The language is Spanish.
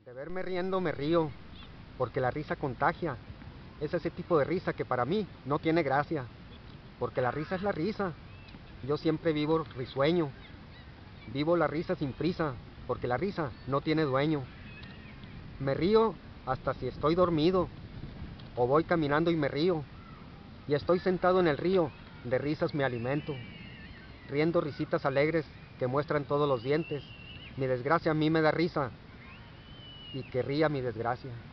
De verme riendo me río, porque la risa contagia. Es ese tipo de risa que para mí no tiene gracia, porque la risa es la risa. Yo siempre vivo risueño, vivo la risa sin prisa, porque la risa no tiene dueño. Me río hasta si estoy dormido, o voy caminando y me río, y estoy sentado en el río, de risas me alimento, riendo risitas alegres que muestran todos los dientes. Mi desgracia a mí me da risa, y que ría mi desgracia.